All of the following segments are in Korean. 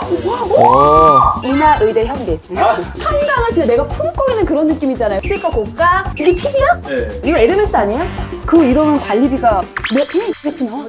이나 의대 현빈. 한강을 진짜 내가 품고 있는 그런 느낌이잖아요. 스피커 고가. 이게 TV야? 네. 이거 에르메스 아니야? 그거 이러면 관리비가 이렇게 나와?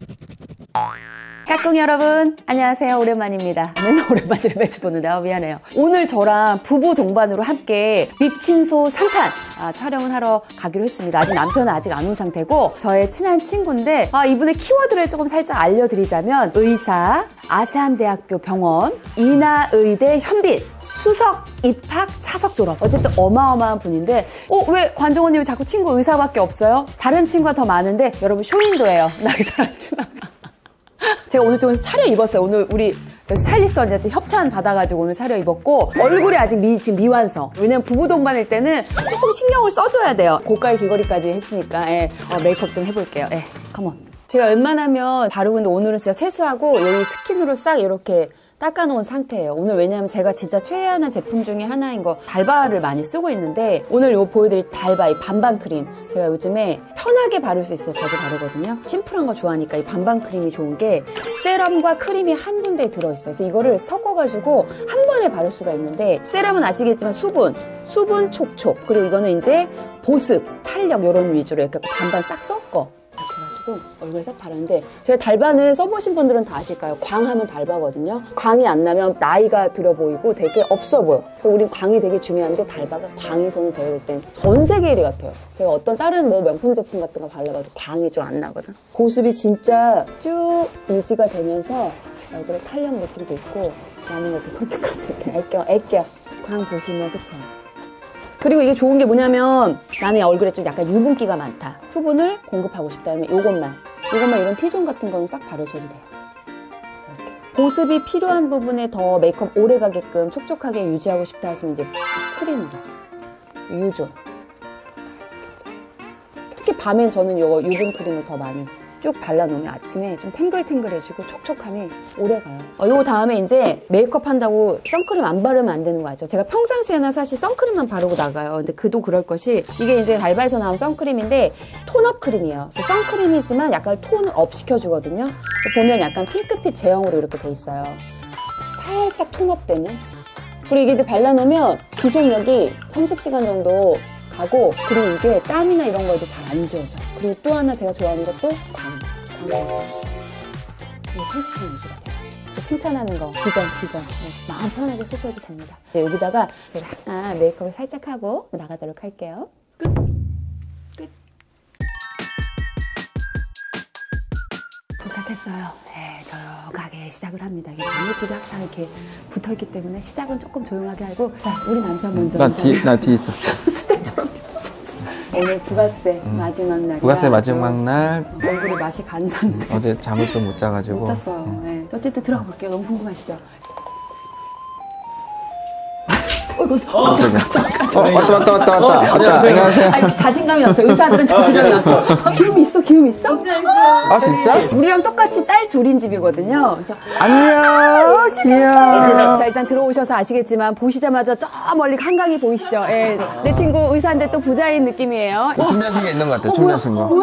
까꿍 여러분 안녕하세요. 오랜만입니다. 맨날 오랜만에 매주 보는데 미안해요. 오늘 저랑 부부 동반으로 함께 밉친소 3탄 촬영을 하러 가기로 했습니다. 아직 남편은 아직 안 온 상태고 저의 친한 친구인데 이분의 키워드를 조금 살짝 알려드리자면 의사, 아세안대학교 병원, 이나의대 현빈, 수석 입학 차석 졸업. 어쨌든 어마어마한 분인데 왜 관종원님이 자꾸 친구 의사밖에 없어요? 다른 친구가 더 많은데 여러분 쇼윈도예요. 나 의사랑 친하가. 제가 오늘 좀 차려입었어요. 오늘 우리 스타일리스트 언니한테 협찬 받아가지고 오늘 차려입었고 얼굴이 아직 지금 미완성. 왜냐면 부부 동반일 때는 조금 신경을 써줘야 돼요. 고가의 귀걸이까지 했으니까 메이크업 좀 해볼게요. 컴온. 제가 웬만하면 바르고 있는데 오늘은 진짜 세수하고 여기 스킨으로 싹 이렇게 닦아놓은 상태예요. 오늘 왜냐면 제가 진짜 최애하는 제품 중에 하나인 거 달바를 많이 쓰고 있는데 오늘 요 보여드릴 달바 이 반반 크림 제가 요즘에 편하게 바를 수 있어서 자주 바르거든요. 심플한 거 좋아하니까 이 반반 크림이 좋은 게 세럼과 크림이 한 군데에 들어있어요. 그래서 이거를 섞어가지고 한 번에 바를 수가 있는데 세럼은 아시겠지만 수분 촉촉 그리고 이거는 이제 보습, 탄력 이런 위주로 이렇게 반반 싹 섞어 얼굴에 싹 바르는데 제가 달바는 써보신 분들은 다 아실까요? 광하면 달바거든요. 광이 안 나면 나이가 들어 보이고 되게 없어 보여. 그래서 우린 광이 되게 중요한데 달바가 광에서는 제가 볼 땐 전 세계 1위 같아요. 제가 어떤 다른 명품 제품 같은 거 발라봐도 광이 좀 안 나거든. 보습이 진짜 쭉 유지가 되면서 얼굴에 탄력 느낌도 있고 남은 것도 손끝까지 이렇게 애껴 광 보시면 그쵸? 그리고 이게 좋은 게 뭐냐면 나는 얼굴에 좀 약간 유분기가 많다. 수분을 공급하고 싶다면 이것만 이런 T존 같은 거는 싹 바르셔도 돼요. 이렇게. 보습이 필요한 부분에 더 메이크업 오래 가게끔 촉촉하게 유지하고 싶다 하시면 이제 크림으로 유존. 특히 밤엔 저는 요 유분 크림을 더 많이 쭉 발라놓으면 아침에 좀 탱글탱글해지고 촉촉함이 오래가요. 요 다음에 이제 메이크업 한다고 선크림 안 바르면 안 되는 거 알죠? 제가 평상시에는 사실 선크림만 바르고 나가요. 근데 그도 그럴 것이 이게 이제 달바에서 나온 선크림인데 톤업 크림이에요. 그래서 선크림이지만 약간 톤업 시켜주거든요. 보면 약간 핑크빛 제형으로 이렇게 돼 있어요. 살짝 톤업되는. 그리고 이게 이제 발라놓으면 지속력이 30시간 정도 가고 그리고 이게 땀이나 이런 거에도 잘 안 지워져. 그리고 또 하나 제가 좋아하는 것도 광. 이게 30분 유지가 돼요. 칭찬하는 거 비건 마음 편하게 쓰셔도 됩니다. 여기다가 제가 약간 메이크업을 살짝 하고 나가도록 할게요. 끝. 도착했어요. 네, 조용하게 시작을 합니다. 나머지가 항상 이렇게 붙어있기 때문에 시작은 조금 조용하게 하고 자, 우리 남편 먼저 나 뒤에 있었어. 스텝처럼 오늘 부가세 마지막 날이야. 부가세 마지막 날 얼굴에 맛이 간 상태. 어제 잠을 좀 못 자가지고 못 잤어요. 네. 어쨌든 들어가 볼게요. 너무 궁금하시죠? 왔다. 안녕하세요. 역시 자신감이 넘쳐. 의사들은 자신감이 넘쳐. 기움 있어? 아 진짜? 우리랑 똑같이 딸 둘인 집이거든요. 그래서 안녕 귀여워. 자 일단 들어오셔서 아시겠지만 보시자마자 저 멀리 한강이 보이시죠? 내 친구 의사인데 또 부자인 느낌이에요. 준비하신 게 있는 것 같아. 준비하신 거.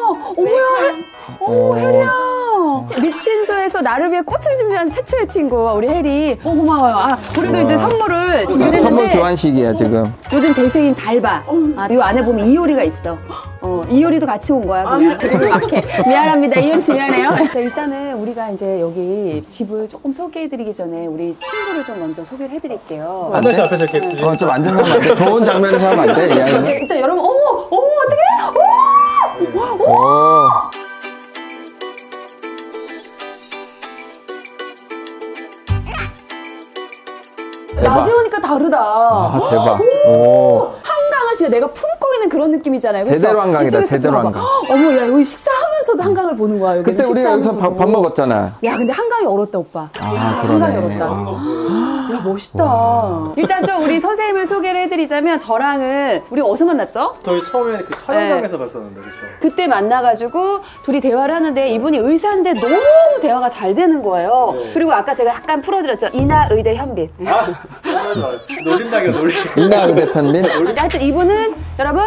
어머 혜리야. 밉친소에서 나를 위해 꽃을 준비한 최초의 친구 우리 혜리. 고마워요. 우리도 이제 선물을 준비했는데 선물 교환식이야 지금. 요즘 대세인 달바. 이 안에 보면 이효리가 있어. 이효리도 같이 온 거야. 그냥. 그리고 막해. 미안합니다. 이효리 씨 미안해요. 일단은 우리가 이제 여기 집을 조금 소개해드리기 전에 우리 친구를 좀 먼저 소개를 해드릴게요. 화장실 앞에서 이렇게 좀 앉아서 하면 안 돼? 좋은 장면에서 하면 안 돼? 일단 여러분 어머 어떡해? 낮에 오니까 다르다. 대박. 한강을 진짜 내가 품고 있는 그런 느낌이잖아요. 그쵸? 제대로 한강이다. 제대로 한강. 어머 야 여기 식사하면서도 한강을 보는 거야. 여기 그때 우리 여기서 밥 먹었잖아. 야 근데 한강이 얼었다 오빠. 그러네. 한강이 얼었다. 야 멋있다. 일단 좀 우리 선생님을 소개를 해드리자면 저랑은 우리 어디서 만났죠? 저희 처음에 그 촬영장에서 봤었는데 그렇죠? 그때 만나가지고 둘이 대화를 하는데 이분이 의사인데 너무 대화가 잘 되는 거예요. 그리고 아까 제가 약간 풀어드렸죠. 이나의대 현빈. 놀린다기요 놀림. 이나의대 현빈. 하여튼 이분은 여러분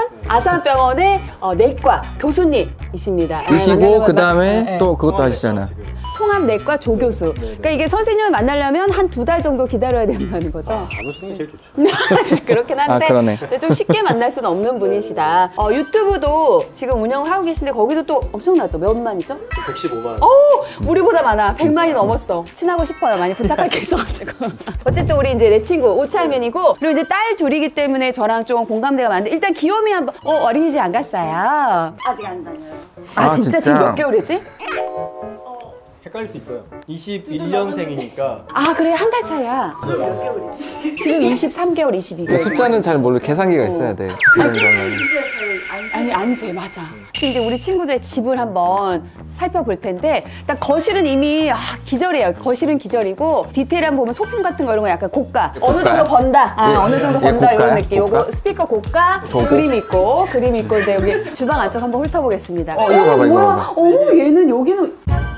아산병원의 내과 교수님이십니다. 이시고 그 다음에 또 그것도 하시잖아. 통합내과 조교수. 그러니까 이게 선생님을 만나려면 한 2달 정도 기다려야 된다는 거죠. 안 오시는 게 제일 좋죠. 그렇긴 한데 그러네. 좀 쉽게 만날 수는 없는 분이시다. 유튜브도 지금 운영을 하고 계신데 거기도 또 엄청나죠? 몇 만이죠? 115만 원. 우리보다 많아. 100만이 넘었어. 친하고 싶어요. 많이 부탁할 게 있어가지고. 어쨌든 우리 이제 내 친구 5차학년이고 그리고 이제 딸 둘이기 때문에 저랑 좀 공감대가 많은데 일단 귀요미 한번 어린이집 안 갔어요? 아직 안 다녀요. 아 진짜? 진짜? 지금 몇 개월이지? 헷갈릴 수 있어요. 21년생이니까. 아 그래 한 달 차이야. 몇 개월이지? 지금 23개월, 22개월. 숫자는 잘 모르 계산기가 있어야 돼. 이런 거는. 아니 안세 맞아. 이제 우리 친구들의 집을 한번 살펴볼 텐데 일단 거실은 이미 기절이에요. 거실은 기절이고 디테일한 보면 소품 같은 거 이런 거 약간 고가. 어느 정도 번다. 어느 정도 번다 이런 고가야? 느낌. 요거 스피커 고가. 저거? 그림 있고 이제 여기 주방 안쪽 한번 훑어보겠습니다. 이거 봐봐, 이거 봐봐. 얘는 여기는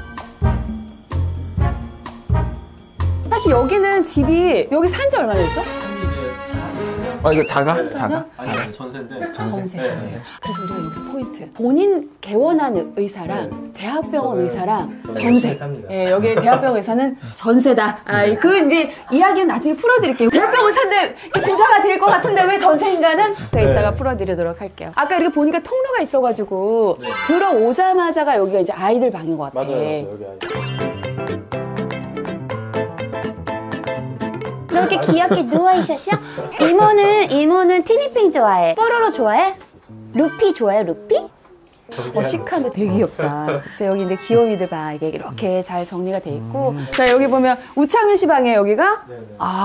사실 여기는 집이 여기 산지 얼마나 됐죠? 이거 작아? 작아? 아니, 전세인데. 전세. 네. 그래서 우리가 여기서 포인트. 본인 개원한 의사랑 대학병원 저는- 의사랑 저는 전세. 삽니다. 예, 여기 대학병원 의사는 전세다. 그 이제 이야기는 나중에 풀어드릴게요. 대학병원 의사인데 부자가 될 것 같은데 왜 전세인가는 제가 이따가 풀어드리도록 할게요. 아까 이렇게 보니까 통로가 있어가지고 들어오자마자가 여기가 이제 아이들 방인 것 같아. 맞아요. 여기 아니. 저렇게 귀엽게 누워있었어? 이모는 티니핑 좋아해. 뽀로로 좋아해? 루피 좋아해, 루피? 시크한데 되게 귀엽다. 자, 여기 이제 귀요미들 방 이게 이렇게 잘 정리가 돼 있고. 자, 여기 보면 우창윤 씨 방에 여기가? 네네.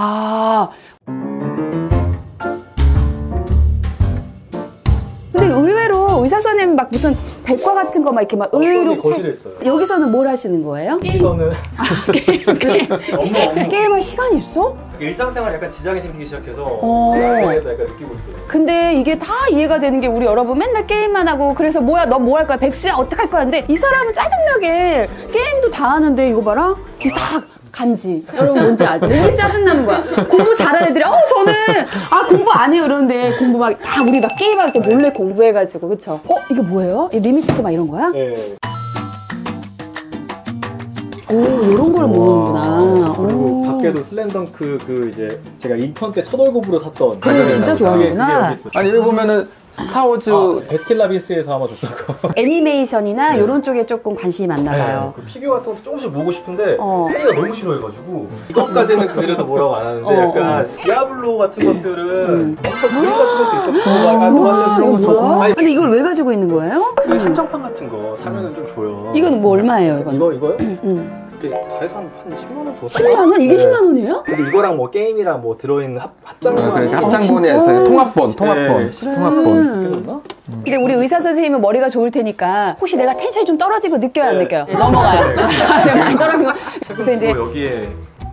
근데 의외로 의사 선생님 막 무슨 대과 같은 거 막 이렇게 막 의료 거실에 있어요. 여기서는 뭘 하시는 거예요? 여기서는 게임할 시간이 있어? 일상생활에 약간 지장이 생기기 시작해서 어. 약간 느끼고 있어요. 근데 이게 다 이해가 되는 게 우리 여러분 맨날 게임만 하고 그래서 뭐야 너 뭐 할 거야 백수야 어떡할 거야 근데 이 사람은 짜증나게 게임도 다 하는데 이거 봐라 이거 다 간지 여러분 뭔지 아죠? 왜 짜증나는 거야 공부 잘하는 애들이 저는 공부 안 해요 이러는데 공부 막 다 우리 막 게임할 때 몰래 공부해가지고 그쵸? 이게 뭐예요? 이 리미티드 막 이런 거야? 네. 오 이런 걸 모르는구나 그리고 오. 밖에도 슬램덩크 이제 제가 인턴 때 첫 월급으로 샀던 그걸 진짜 좋아하는구나. 그게 여기 있어요. 아니 여기 보면은 스타워즈 베스킨라빈스에서 아마 줬던 거. 애니메이션이나 네. 이런 쪽에 조금 관심이 많나 봐요 그 피규어 같은 것도 조금씩 보고 싶은데 어. 혜리가 너무 싫어해가지고 이것까지는 그래도 뭐라고 안 하는데 약간 디아블로 같은 것들은 엄청 그림 같은 것도 있었고 완전 그런 거 좋고 뭐야? 근데 이걸 왜 가지고 있는 거예요? 그 한정판 같은 거 사면은 좀 줘요. 이건 뭐 얼마예요 이건? 이거요? 응. 그때 다 해서 한 10만 원 줬어요. 10만 원? 이게 네. 10만 원이에요? 근데 이거랑 뭐 게임이랑 뭐 들어있는 합장만 그러니까 진짜? 합장본이에서 통합본 네. 통합본. 그랬나? 근데 우리 의사 선생님은 머리가 좋을 테니까 혹시 내가 텐션이 좀 떨어지고 느껴요 안 느껴요? 넘어가요. 지금 많이 떨어진 거. 그래서 이제 여기에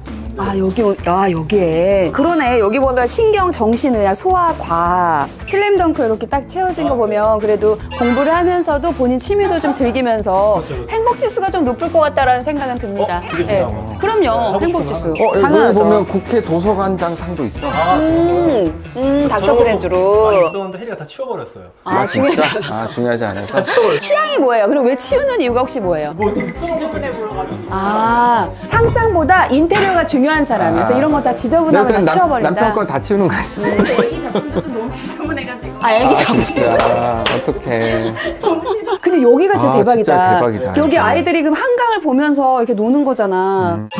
여기에 그러네. 여기 보면 신경, 정신의학, 소아, 과학, 슬램덩크 이렇게 딱 채워진 거 보면 그래도 공부를 하면서도 본인 취미도 좀 즐기면서 행복지수가 좀 높을 것 같다라는 생각은 듭니다. 그게 중요한 거. 그럼요. 행복지수. 여기 당연하죠. 보면 국회 도서관장 상도 있어. 닥터 프렌즈로. 있었는데 혜리가 다 치워버렸어요. 중요하지 진짜? 않아서. 중요하지 않아서. 다 치워버렸어요. 취향이 뭐예요? 그리고 왜 치우는 이유가 혹시 뭐예요? 뭐 지저분해 보여가지고. 상장보다 인테리어가 중요한 사람이어서 이런 거 다 지저분하면 다 내가 치워버린다. 남편 걸 다 치우는 거 아니야? 애기 작품도 좀 너무 지저분해가지고. 애기 정신. 야, 어떡해. 근데 여기가 진짜 대박이다. 진짜 대박이다. 여기 아이들이 그럼 한강을 보면서 이렇게 노는 거잖아.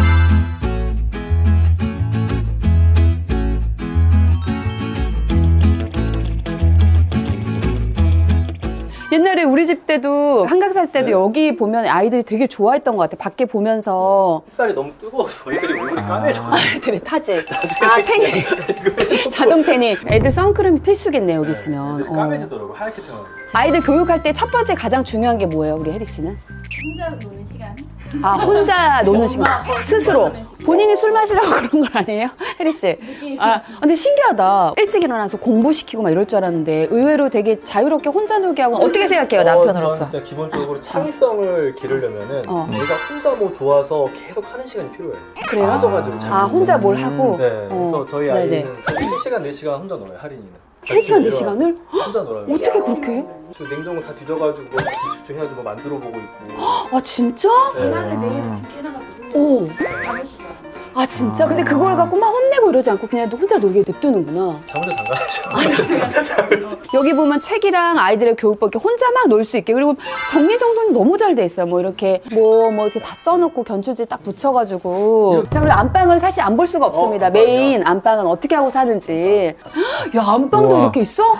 옛날에 우리 집 때도 한강 살 때도 네. 여기 보면 아이들이 되게 좋아했던 것 같아. 밖에 보면서 햇살이 너무 뜨거워서 애들이 얼굴이 까매져. 아이들이 타지. 태닝. 자동 태닝. 애들 선크림이 필수겠네 여기 있으면. 애들이 까매지더라고 하얗게 태어나. 아이들 교육할 때 첫 번째 가장 중요한 게 뭐예요, 우리 혜리 씨는? 혼자 노는 시간. 혼자 노는 시간. 스스로. 노는 시간. 본인이 술 마시려고 그런 건 아니에요? 혜리 씨. 근데 신기하다. 일찍 일어나서 공부시키고 막 이럴 줄 알았는데 의외로 되게 자유롭게 혼자 놀게 하고 어떻게 생각해요, 남편으로서? 저는 진짜 기본적으로 창의성을 기르려면은 내가 혼자 뭐 좋아서 계속 하는 시간이 필요해. 그래요? 빠져가지고. 혼자 뭘 하고? 네. 그래서 저희 네네. 아이는 3시간, 4시간 혼자 놀아요, 할인이는. 3시간, 4시간을? 혼자 놀아요. 어떻게 그렇게 해? 그 냉장고 다 뒤져가지고 뭐 뒤죽죽 해가지고 뭐 만들어 보고 있고. 아, 진짜? 전화를 내일 아침 해놔가지고 오. 5시간. 아, 진짜? 근데 그걸 갖고 막 혼내고 이러지 않고 그냥 혼자 놀게 냅두는구나. 잠을 담가야죠. 여기 보면 책이랑 아이들의 교육법 이렇게 혼자 막 놀 수 있게, 그리고 정리정돈이 너무 잘 돼 있어요. 뭐 이렇게 뭐 이렇게 다 써놓고 견출지 딱 붙여가지고. 자, 그리고 안방을 사실 안 볼 수가 없습니다. 메인 안방은 어떻게 하고 사는지. 야, 안방도 우와. 이렇게 있어?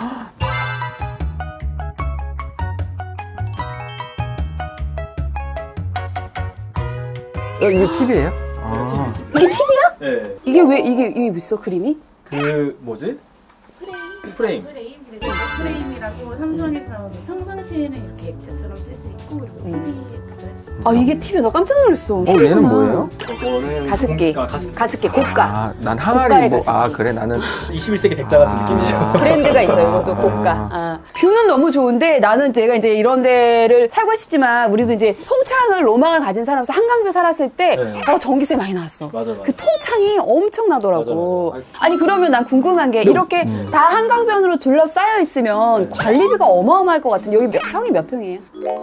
이게 TV예요? 아. 이게 TV야? 네. 이게 왜 이게 있어 그림이? 그 뭐지? 프레임. 그래서 프레임이라고 삼성에서 나오는 평상시에는 이렇게 액자처럼 쓸 수 있고 그리고 TV에도 할 수 있고. 아, 이게 TV야. 나 깜짝 놀랐어. 얘는 뭐예요? 저거는 가습기. 가습기 고가. 아, 난 고가의 항아리 뭐, 가습기. 아, 그래, 나는. 21세기 백자 같은 아. 느낌이죠. 브랜드가 있어요. 이것도 아. 고가. 아. 뷰는 너무 좋은데 나는 제가 이제 이런 데를 살고 싶지만 우리도 이제 통창을 로망을 가진 사람으로서 한강뷰 살았을 때 네. 전기세 많이 나왔어. 맞아. 그 통창이 엄청나더라고. 맞아. 아니 그러면 난 궁금한 게 이렇게 다 한강변으로 둘러싸여 있으면 관리비가 어마어마할 것 같은데 여기 평이 몇 평이에요?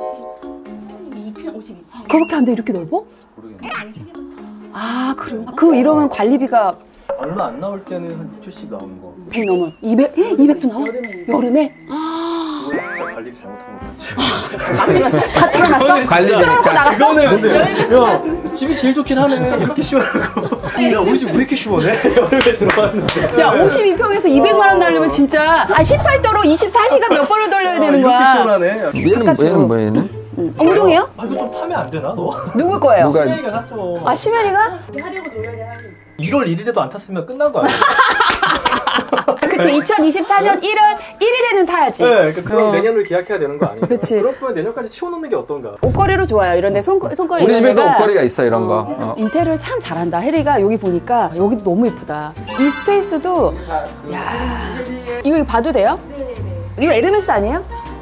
2평 52평. 그렇게 안 돼 이렇게 넓어? 모르겠네. 아 그래요? 그 이러면 관리비가 얼마 안 나올 때는 한 6,000씩 나오는 거. 100 넘어. 200도 나와? 여름에? 진짜 관리 잘못한 거지. 다 틀어놨어? 관리비니까. 틀어놓고 나갔어? 이거는 근데 야 집이 제일 좋긴 하네. 이렇게 시원하고. 야 우리 집 왜 이렇게 시원해? 여름에 들어왔는데. 야 52평에서 200만 원 달려면 진짜 18도로 24시간 몇 번을 돌려야 되는 이렇게 거야. 시원하네. 얘는 뭐야, 얘는? 엉덩이요? 아 이거 좀 타면 안 되나 너? 누구 거예요? 누가- 시간이가 샀죠. 아 시면이가? 하려고 노력을 하고 있어요. 1월 1일에도 안 탔으면 끝난 거 아니야? 그치 2024년 1월 1일에는 타야지. 네, 그럼 어. 내년을 계약해야 되는 거 아니야? 그치. 그럴 거면 내년까지 치워놓는 게 어떤가? 옷걸이로 좋아요. 이런데 손걸이 우리 이런 집에도 데가 옷걸이가 있어, 이런 거. 어. 인테리어를 참 잘한다. 혜리가 여기 보니까 여기도 너무 예쁘다. 이 스페이스도 야 이거 봐도 돼요? 네네네. 이거 에르메스 아니에요?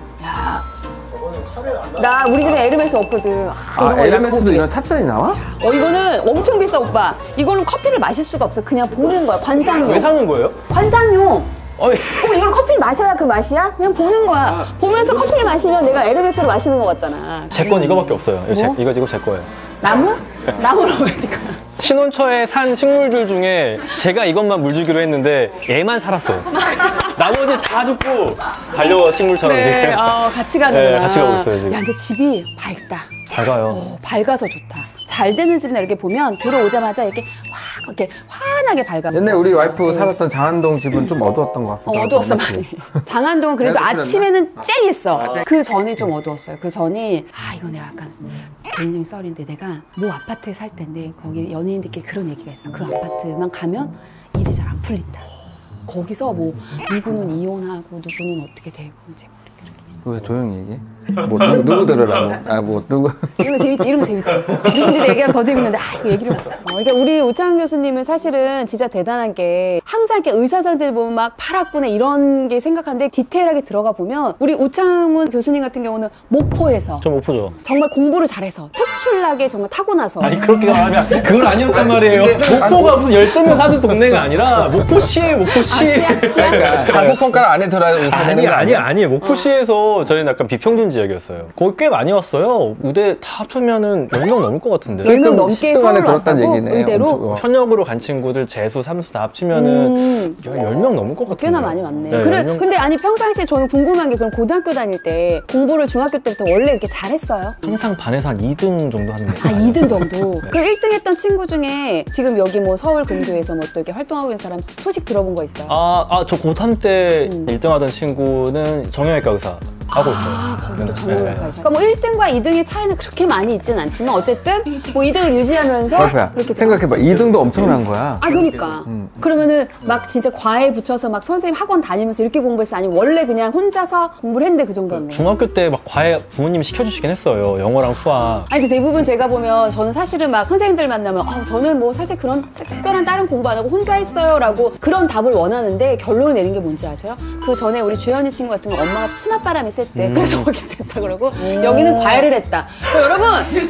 나 우리 집에 에르메스 없거든. 아, 이거 에르메스도 약간 이런 찻잔이 나와? 이거는 엄청 비싸 오빠. 이걸로 커피를 마실 수가 없어. 그냥 보는 거야. 왜 관상용. 사는 거예요? 관상용. 어이. 그럼 이걸 커피를 마셔야 그 맛이야? 그냥 보는 거야. 보면서 커피를 마시면 내가 에르메스를 마시는 거 같잖아. 제 건 이거밖에 없어요. 뭐? 이거 제 거예요. 나무? 나무로 보니까. 신혼초에 산 식물들 중에 제가 이것만 물 주기로 했는데 얘만 살았어요. 나머지 다 죽고 달려와 식물처럼 지금. 같이 가는구나. 네, 같이 가고 있어요, 지금. 야, 근데 집이 밝다. 밝아요. 밝아서 좋다. 잘 되는 집이나 이렇게 보면 들어오자마자 이렇게 이렇게 환하게 밝아. 옛날 우리 와이프 살았던 장안동 집은 좀 어두웠던 것 같기도 하고. 어두웠어 많이. 장안동은 그래도 그래도 아침에는 쨍했어. 아, 쨍. 그 전이 좀 어두웠어요. 그 전이 이거 내가 약간 개인적인 썰인데 내가 모 아파트에 살 텐데 거기 연예인들끼리 그런 얘기가 있어. 그 아파트만 가면 일이 잘 안 풀린다. 거기서 뭐 누구는 이혼하고 누구는 어떻게 되고 이제 왜 조용히 얘기해? 뭐 누구 들으라고? 아, 뭐 누구? 이러면 재밌지. 누군지 얘기하면 더 재밌는데 이거 얘기를 그러니까 우리 오창훈 교수님은 사실은 진짜 대단한 게 항상 이렇게 의사 선생들 보면 막 파랗구나 이런 게 생각하는데 디테일하게 들어가 보면 우리 오창훈 교수님 같은 경우는 목포에서 좀 오프죠. 정말 공부를 잘해서 특출나게 정말 타고나서 아니 그렇게 말하면 그건 아니었단 말이에요. 목포가 무슨 열대면 사는 동네가 아니라 목포시에 목포시. 시야? 그러니까 다섯 손가락 안에 들어야 의사 되는 거 아니야? 아니 목포시에서 저희는 약간 비평준 지역이었어요. 거기 꽤 많이 왔어요. 의대 다 합치면은 10명 넘을 것 같은데. 10명 넘게 10등 서울 안에 들었다는 왔다고? 얘기네. 의대로? 엄청, 현역으로 간 친구들 재수, 삼수 다 합치면은 10명 넘을 것 같은데. 꽤나 많이 왔네. 네, 그래, 10명. 근데 아니 평상시에 저는 궁금한 게 그럼 고등학교 다닐 때 공부를 중학교 때부터 원래 이렇게 잘했어요? 항상 반에서 한 2등 정도 하는 거예요. 2등 정도. 그럼 1등 했던 친구 중에 지금 여기 뭐 서울 근교에서 뭐 또 이렇게 활동하고 있는 사람 소식 들어본 거 있어요? 저 고3 때 1등 하던 친구는 정형외과 의사 하고 있어요. 거기도 정형외과 의사. 그러니까 뭐 1등과 2등의 차이는 그렇게 많이 있진 않지만 어쨌든 뭐 2등을 유지하면서 와이프야, 그렇게 생각해봐. 2등도 엄청난 거야. 그러니까. 그러면은 막 진짜 과외 붙여서 막 선생님 학원 다니면서 이렇게 공부했어? 아니면 원래 그냥 혼자서 공부를 했는데 그 정도였네. 중학교 때 막 과외 부모님이 시켜주시긴 했어요. 영어랑 수학. 아니 근데 대부분 제가 보면 저는 사실은 막 선생님들 만나면 저는 뭐 사실 그런 특별한 다른 공부 안 하고 혼자 했어요 라고 그런 답을 원하는데 결론을 내린 게 뭔지 아세요? 그 전에 우리 주연이 친구 같은 거 엄마가 치맛바람이 셌대. 그래서 거기 됐다 그러고 여기는 과외를 했다. 여러분 의사들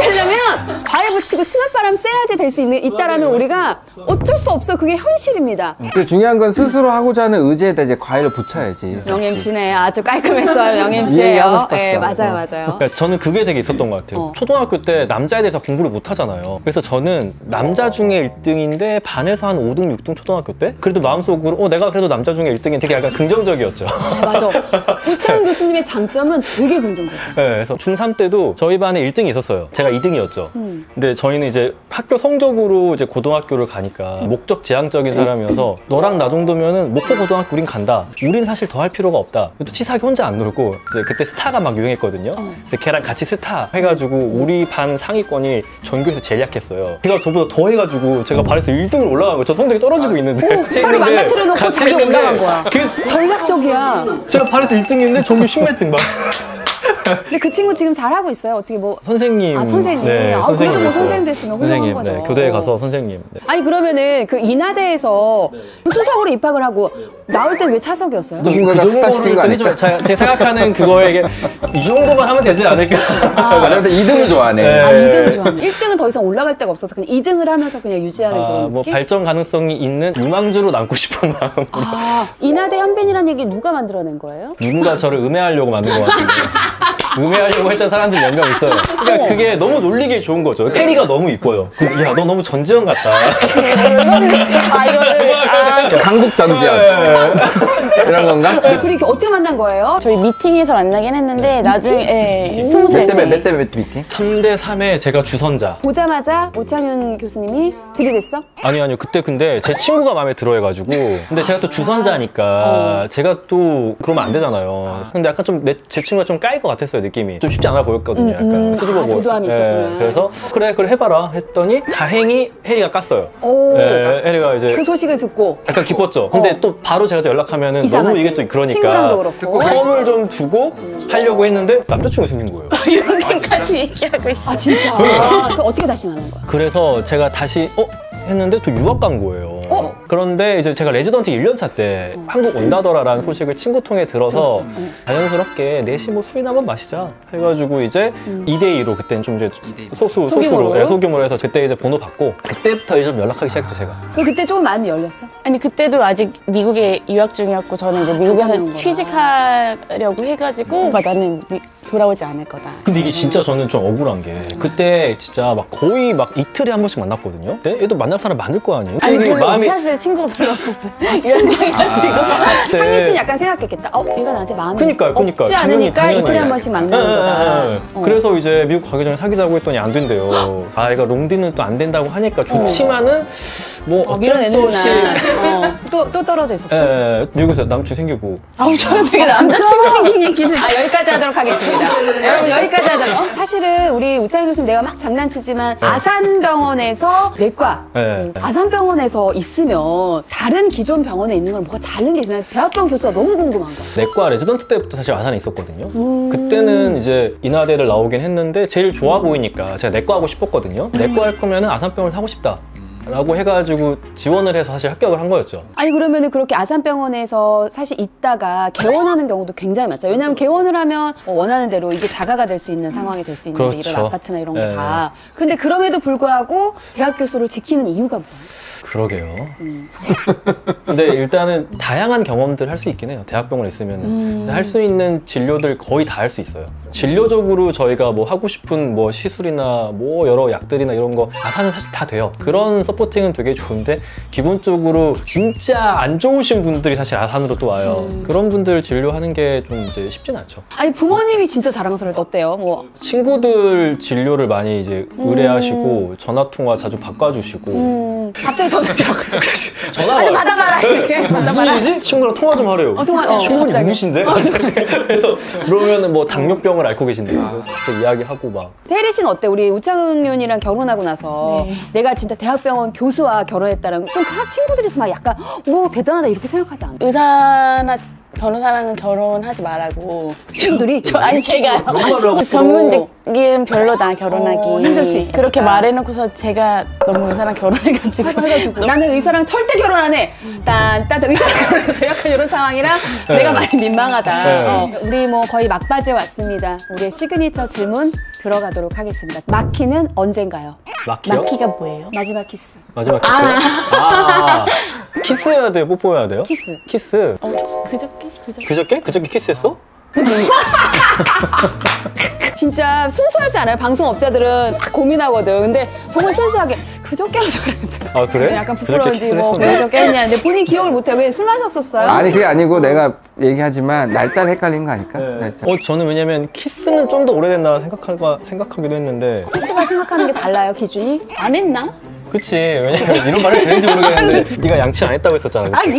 되려면 과외 붙이고 치맛바람 쐬야지 될 수 있다라는 우리가 어쩔 수 없어. 그게 현실입니다. 그 중요한 건 스스로 하고자 하는 의지에다 이제 과일을 붙여야지. 명MC네. 아주 깔끔했어요. 이해하고 명MC예요. 싶었어. 네, 맞아요. 그러니까 저는 그게 되게 있었던 것 같아요. 초등학교 때 남자애들이 다 공부를 못 하잖아요. 그래서 저는 남자 중에 1등인데 반에서 한 5등, 6등 초등학교 때? 그래도 마음속으로 내가 그래도 남자 중에 1등인 되게 약간 긍정적이었죠. 맞아. 우창훈 교수님의 장점은 되게 긍정적이에요. 네, 그래서 중3 때도 저희 반에 1등이 있었어요. 제가 2등이었죠. 근데 저희는 이제 학교 성적으로 이제 고등학교를 가니까 목적 지향적인 사람이어서 너랑 나 정도면은 목포 고등학교 우린 간다. 우린 사실 더 할 필요가 없다. 또 치사하게 혼자 안 놀고 이제 그때 스타가 막 유행했거든요. 그래서 걔랑 같이 스타 해가지고 우리 반 상위권이 전교에서 제일 약했어요. 걔가 저보다 더 해가지고 제가 반에서 1등으로 올라간 거예요. 저 성적이 떨어지고 있는데 스타를 망가뜨려 놓고 같이 자기 했는데 올라간 거야. 전략적이야. 제가 반에서 1등인데 전교 10몇 등 막. 근데 그 친구 지금 잘하고 있어요. 어떻게 뭐. 선생님. 선생님. 네, 그래도 뭐 됐어요. 선생님 됐으면 훌륭한 선생님, 거죠. 네, 교대에 가서 선생님. 네. 아니 그러면은 그 인하대에서 수석으로 입학을 하고 나올 때 왜 차석이었어요? 누군가가 스타 시킨 거 아닐까? 제가 생각하는 그거에게 이 정도만 하면 되지 않을까. 근데 2등을 좋아하네. 네. 2등을 좋아하는 1등은 더 이상 올라갈 데가 없어서 그냥 2등을 하면서 그냥 유지하는 그런 뭐 느낌? 발전 가능성이 있는 유망주로 남고 싶은 마음. 인하대 현빈이라는 얘기 누가 만들어낸 거예요? 누군가 저를 음해하려고 만든 것 같은데. 음해하려고 했던 사람들 몇 명 있어요. 그러니까 그게 너무 놀리기 좋은 거죠. 캐리가 너무 이뻐요. 야, 너 너무 전지현 같다. 강북 전지현. 이런 건가? 둘이 어떻게 만난 거예요? 저희 미팅에서 만나긴 했는데 나중에 20살 때 몇 대 몇 미팅? 3대 3에 제가 주선자. 보자마자 오창윤 교수님이 들이댔어? 아니요. 그때 근데 제 친구가 마음에 들어 해가지고. 근데 제가 또 주선자니까 제가 또 그러면 안 되잖아요. 근데 약간 좀 제 친구가 좀 까일 것 같았어요, 느낌이. 좀 쉽지 않아 보였거든요, 약간. 수줍어 보여. 도도함이 있었구나. 그래서 그래 해봐라 했더니 다행히 혜리가 깠어요. 오. 혜리가 이제 그 소식을 듣고 약간 기뻤죠. 근데 또 바로 제가 연락하면은 이상하지? 너무 이게 또 그러니까 친구랑도 그렇고. 텀을 좀 두고 하려고 했는데 남자친구가 생긴 거예요. 이런 데까지 얘기하고 있어. 아 진짜? 그 어떻게 다시 만난 거야? 그래서 제가 다시 했는데 또 유학 간 거예요. 그런데 이제 제가 레지던트 1년차 때 한국 온다더라라는 소식을 친구 통해 들어서 자연스럽게 넷이 뭐 술이나 한번 마시자 해가지고 이제 2대2로 그때는 좀 이제 소수로 소규모로 해서 그때 이제 번호 받고 그때부터 이제 좀 연락하기 시작했죠, 제가. 그럼 그때 조금 마음이 열렸어? 아니 그때도 아직 미국에 유학 중이었고 저는 이제 미국에서 잠깐 온 취직하려고 해가지고 나는 돌아오지 않을 거다. 근데 이게 진짜 저는 좀 억울한 게 그때 진짜 막 거의 막 이틀에 한 번씩 만났거든요. 근데 얘도 만날 사람 많을 거 아니에요? 아니 이게 별로 사실 친구가 별로 없었어요. 친구해가지고 창윤 씨는 약간 생각했겠다. 얘가 나한테 마음이 그니까 없지 않으니까 이틀에 한 번씩 만나는 거다. 그래서 이제 미국 가기 전에 사귀자고 했더니 안 된대요. 얘가 롱디는 또 안 된다고 하니까 좋지만은 뭐 어쩔 수 없이 또 떨어져 있었어. 미국에서 남친 생기고. 저는 되게 남자친구 생긴 얘기를 여기까지 하도록 하겠습니다. 여러분 여기까지 하도록. 사실은 우리 우창희 교수님 내가 막 장난치지만 아산병원에서 내과 아산병원에서 있으면 다른 기존 병원에 있는 건 뭐가 다른 게 있나요? 대학병원 교수가 너무 궁금한 거야. 내과 레지던트 때부터 사실 아산에 있었거든요. 그때는 이제 인하대를 나오긴 했는데 제일 좋아 보이니까 제가 내과 하고 싶었거든요. 내과 할 거면은 아산병원을 하고 싶다. 라고 해가지고 지원을 해서 사실 합격을 한 거였죠. 아니 그러면은 그렇게 아산병원에서 사실 있다가 개원하는 경우도 굉장히 많죠. 왜냐하면 개원을 하면 원하는 대로 이게 자가가 될 수 있는 상황이 될 수 있는데 그렇죠. 이런 아파트나 이런 게 다. 근데 그럼에도 불구하고 대학 교수를 지키는 이유가 뭐예요? 그러게요. 근데 일단은 다양한 경험들 할 수 있긴 해요. 대학병원에 있으면 할 수 있는 진료들 거의 다 할 수 있어요. 진료적으로 저희가 뭐 하고 싶은 뭐 시술이나 뭐 여러 약들이나 이런 거 아산은 사실 다 돼요. 그런 서포팅은 되게 좋은데 기본적으로 진짜 안 좋으신 분들이 사실 아산으로 또 와요. 그런 분들 진료하는 게 좀 이제 쉽진 않죠. 아니 부모님이 진짜 자랑스러울 때 어때요? 뭐 친구들 진료를 많이 이제 의뢰하시고 전화 통화 자주 바꿔주시고 갑자기 전화 전화 아니 받아봐라 이렇게 무슨 일이지? 친구랑 통화 좀 하래요. 친구분이 갑자기. 누구신데? 그래서 그러면은 뭐 당뇨병을 앓고 계신데 그래서 갑자기 이야기하고 막. 혜리 씨는 어때? 우리 우창윤이랑 결혼하고 나서 내가 진짜 대학병원 교수와 결혼했다는 좀 친구들이 막 약간 오 대단하다 이렇게 생각하지 않아? 의사나 변호사랑은 결혼하지 말라고. 친구들이 아니 제가요. 말하고 전문직은 별로다 결혼하기. 힘들 수 있으니까. 그렇게 말해놓고서 제가 너무 의사랑 결혼해가지고. 나는 의사랑 절대 결혼 안 해. 딴딴 의사랑 결혼해서 약간 이런 상황이라 네. 내가 많이 민망하다. 네. 우리 뭐 거의 막바지에 왔습니다. 우리의 시그니처 질문 들어가도록 하겠습니다. 마키는 언젠가요? 마키요? 마키가 뭐예요? 마지막 키스. 마지막 키스요? 아, 키스해야 돼요? 뽀뽀해야 돼요? 키스. 키스. 그저께? 그저께? 그저께 키스했어? 진짜 순수하지 않아요? 방송업자들은 다 고민하거든. 근데 정말 순수하게 그저께 하자 그랬어. 아 그래? 약간 그저께 부끄러운지 키스를 뭐 했었나? 그저께 했냐. 근데 본인 기억을 못해. 왜 술 마셨었어요? 아니 그게 아니고 내가 얘기하지만 날짜를 헷갈린 거 아닐까? 네. 날짜. 저는 왜냐면 키스는 좀 더 오래됐나 생각하기도 했는데 키스가 생각하는 게 달라요, 기준이? 안 했나? 그치 왜냐면 이런 말을 되는지 모르겠는데 네가 양치 안 했다고 했었잖아 그때.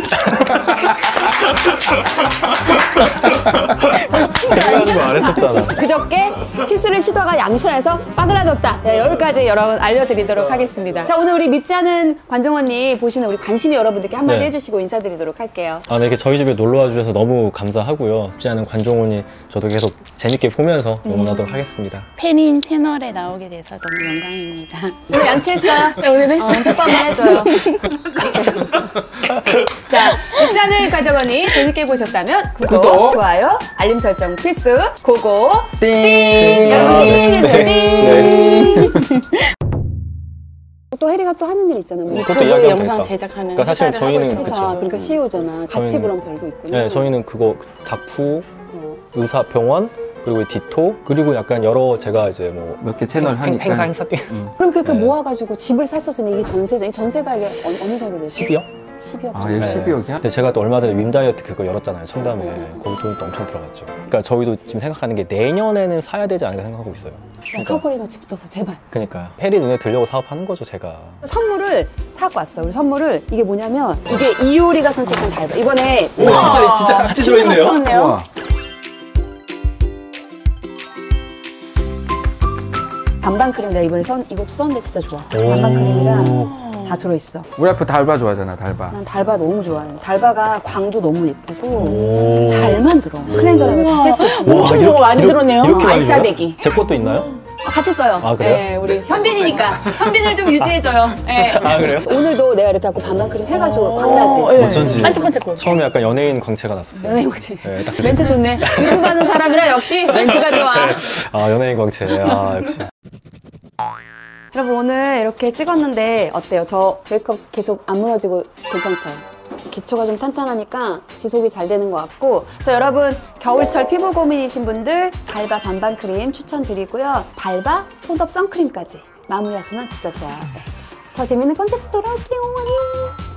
그래가지고 안 했었잖아. 그저께 키스를 시도가 양치해서 빠그라졌다. 네, 여기까지 여러분 알려드리도록 하겠습니다. 자, 오늘 우리 밉지 않은 관종 언니 보시는 우리 관심이 여러분들께 한마디 네. 해주시고 인사드리도록 할게요. 아, 네, 이렇게 저희 집에 놀러 와주셔서 너무 감사하고요. 쉽지 않은 관종훈이 저도 계속 재밌게 보면서 응원하도록 하겠습니다. 팬인 채널에 나오게 돼서 너무 영광입니다. 오늘 양치했어요? 네, 오늘 했어요. 뽀뽀 한번 해줘요. 자, 밉지 않은 관종 언니 재밌게 보셨다면 구독, 좋아요, 알림 설정 필수, 고고, 띵! 띵! 또 혜리가 또 하는 일 있잖아. 뭐. 그것도 유튜브 이야기하면 영상 되니까. 제작하는 그러니까 사실 회사를 하고 저희는 있어서. 회사, 그러니까 CEO잖아. 같이 저희는- 그런 별도 있구나. 네, 저희는 그거 다쿠, 어. 의사병원, 그리고 디토, 그리고 약간 여러 제가 이제 뭐 몇 개 채널 하니까. 행사 뛰 그럼 그렇게 네. 모아가지고 집을 샀었으니 이게 전세자. 이 전세가 이게 어느 정도 되지? 10이요? 10억. 아 여기 12억이야? 근데 제가 또 얼마 전에 윈다이어트 그거 열었잖아요, 청담에. 거기 돈이 또 엄청 들어갔죠. 그러니까 저희도 지금 생각하는 게 내년에는 사야 되지 않을까 생각하고 있어요. 야, 사버리면 집 붙어서 제발. 그러니까 페리 눈에 들려고 사업하는 거죠, 제가. 선물을 사고 왔어. 우리 선물을 이게 뭐냐면 이게 이효리가 선택한 달바. 이번에 진짜 같이 들어있네요. 좋네요. 우와. 반반 크림 내가 이번에 이것도 썼는데 진짜 좋아. 반반 크림이랑 다 들어있어. 우리 아빠 달바 좋아하잖아 달바. 난 달바 너무 좋아해. 달바가 광도 너무 예쁘고 오. 잘 만들어. 클렌저랑 다 세트. 엄청 이렇게- 많이 들었네요. 이렇게 많이 알짜배기. 제 것도 있나요? 같이 써요. 아, 그래요? 예, 우리 현빈이니까 현빈을 좀 유지해줘요. 예. 아, 그래요? 오늘도 내가 이렇게 하고 반반 크림 해가지고 광나지. 예. 어쩐지. 반짝반짝. 처음에 약간 연예인 광채가 났었어요. 연예인 거지. 네, 딱 멘트 좋네. 유튜브 하는 사람이라 역시 멘트가 좋아. 아, 연예인 광채. 아, 역시. 여러분 오늘 이렇게 찍었는데 어때요? 저 메이크업 계속 안 무너지고 괜찮죠? 기초가 좀 탄탄하니까 지속이 잘 되는 것 같고. 그래서 여러분 겨울철 피부 고민이신 분들 달바 반반 크림 추천드리고요. 달바 톤업 선크림까지 마무리하시면 진짜 좋아요. 네. 더 재밌는 콘텐츠 돌아올게요. 안녕.